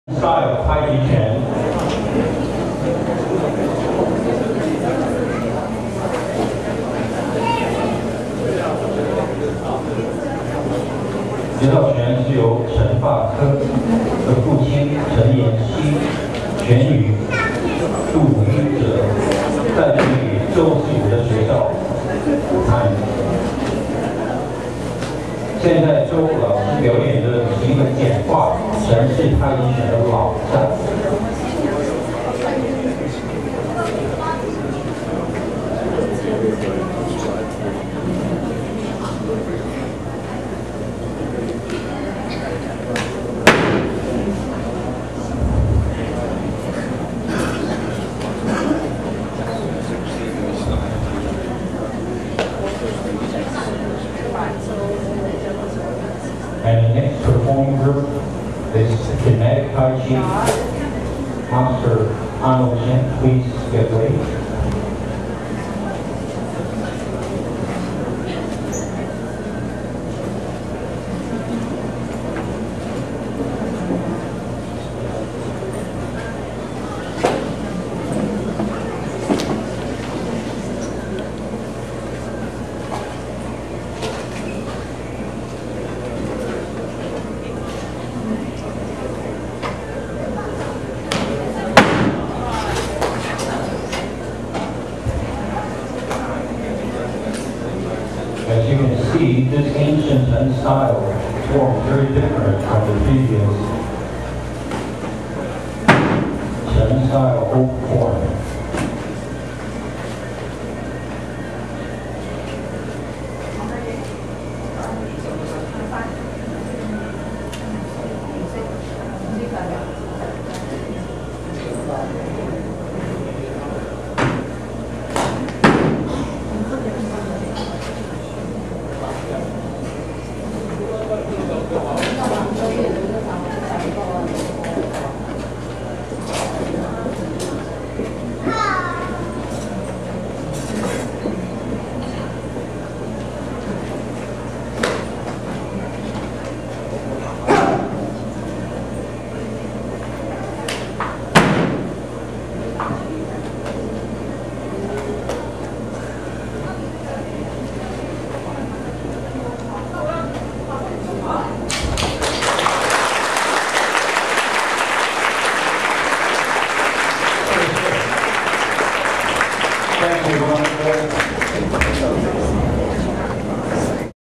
style taichi Chen.指导权是由陈法科的父亲陈延熙选与杜英哲在这里周四武的学校参与。现在周老师表演的是一个简化陈氏太极拳的老战。 And the next performing group is Kinetic Tai Chi. Master Chen, please get ready. As you can see, this ancient Chen style form very different from the previous Chen style old form.